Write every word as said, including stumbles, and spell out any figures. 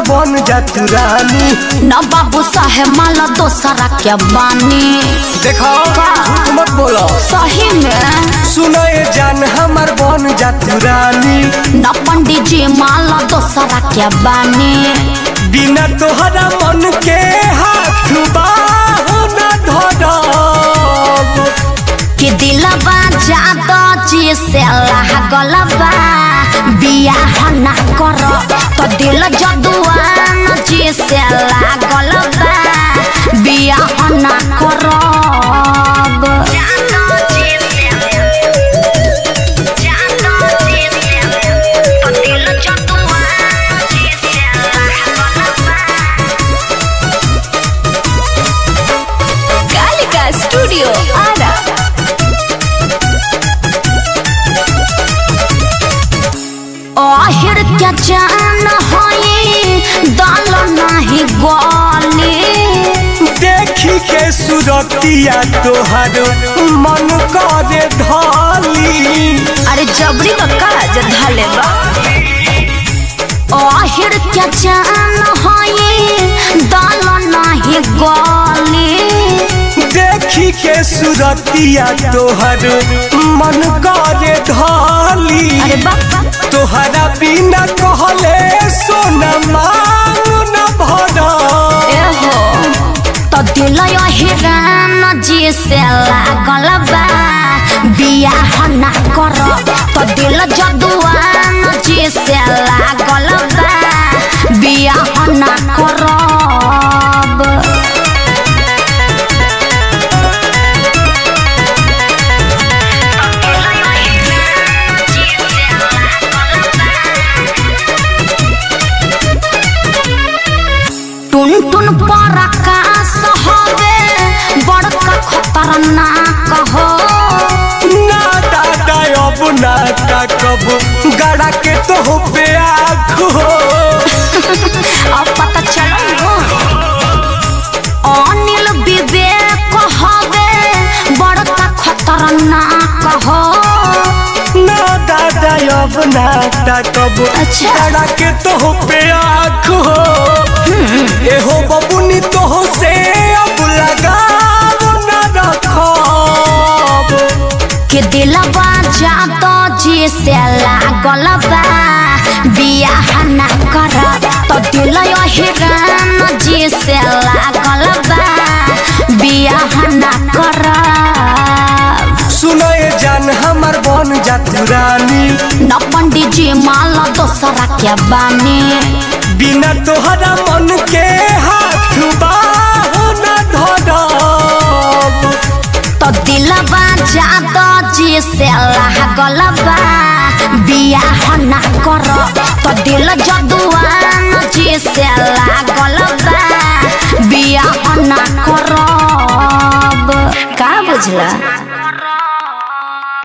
बन जात रानी। न बाबू साहेब माला दोसरा के बानी। देखो झूठ मत बोलो सही में सुनो ये जान हमार बन जात रानी। न पंडित जी माला दोसरा के बानी। बिना तोहरा मन के हाथ बाहु न धरब कि दिलवा जादा जी से लागल बा बियाह ना कर तो दिल जदुआन जी से लागल बा बियाह ना करब। कालिका स्टूडियो आरा। आहिर क्या जान होई दाल नहीं गली। देखी के सुरतिया तोहर मन करे धाली। अरे जबरी बका जधाले बा। आहिर क्या जान होई दाल नहीं गली। देखी के सुरतिया तोहर मन करे धाली। अरे बाबा तोहरा बिना कहले सोना मांग न भरा। एहो तो दिल हिरान जी से लागल बा बियाह ना कर तो दिल जदुआन जी से लागल बा बियाह ना करब। टुन टुन पर आकाश हवे बड़का खतरनाक हो। ना दादा अब ना ताकब गड़ा के तो पे आँख हो। अब पता चलो अनिल विवेक हवे बड़का खतरनाक हो। ना दादा अब ना ताकब अच्छा। गड़ा के तो पे आँख हो। एहो बबुनी तो से अब लगाव न रखब कि दिलवा जादा जी से लागल बा बियाह ना कर तो दिल हिरान जी से लागल बा बियाह ना कर। सुनो ये जान हमार बन जात रानी। न पंडित जी माला दोसरा के बानी। बिना तोहरा मन के हाथ बाहु न धरब तो दिलवा जादा जी से लागल बा बियाह ना कर तो दिल जदुआन जी से लागल बा बियाह ना करब। का बुझला।